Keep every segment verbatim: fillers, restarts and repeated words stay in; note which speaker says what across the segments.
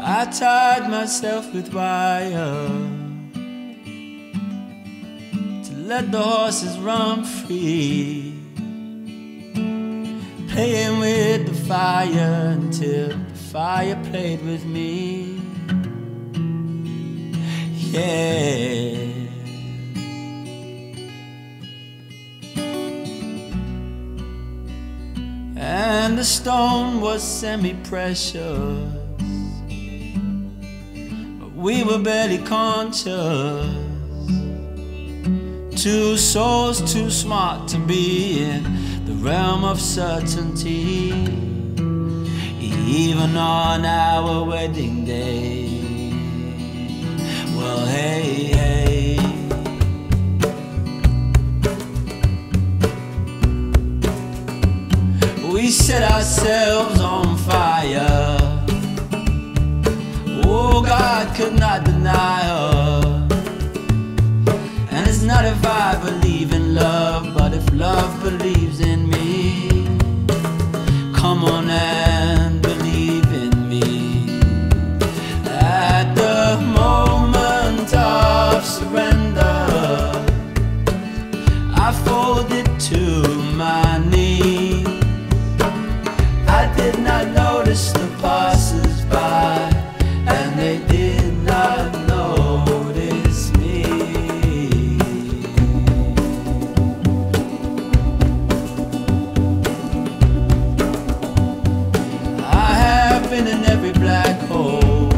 Speaker 1: I tied myself with wire to let the horses run free, playing with the fire until the fire played with me. Yeah. And the stone was semi-precious, but we were barely conscious. Two souls too smart to be in the realm of certainty, even on our wedding day. Well, hey, hey, we set ourselves on fire. Oh, God could not deny her. And it's not if I believe in love, but if love believes in me. Come on and believe in me. At the moment of surrender, I folded to my knees. I did not notice the passers-by, and they did not notice me. I have been in every black hole,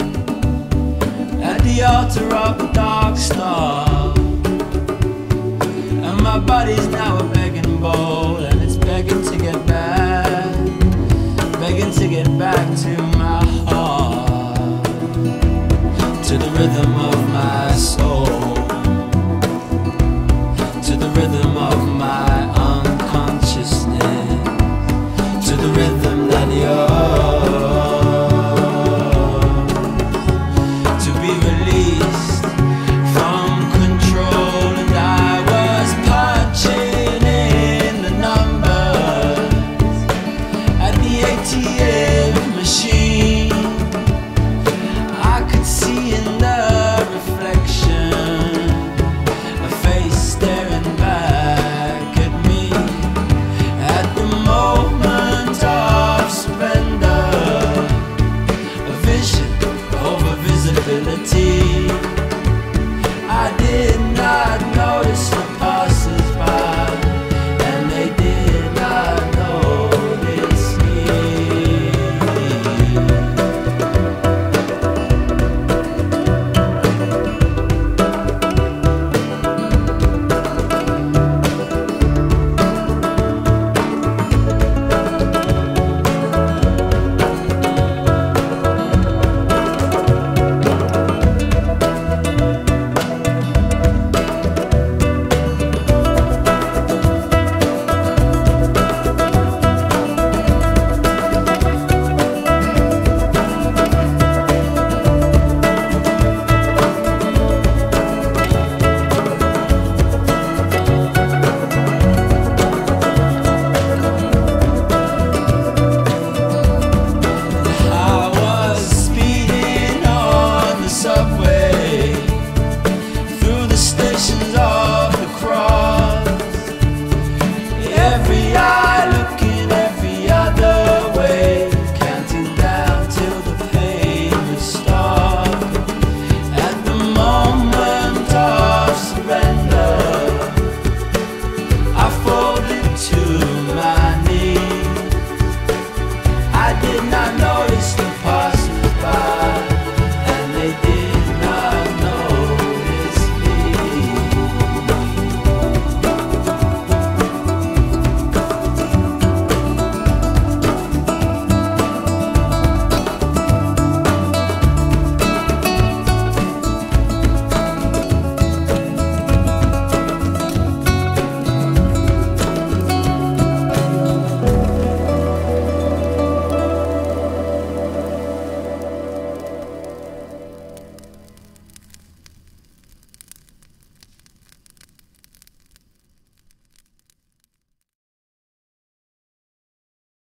Speaker 1: at the altar of a dark star, and my body's now a begging bowl, and it's begging to get back, begging to get back to my heart, to the rhythm of my soul.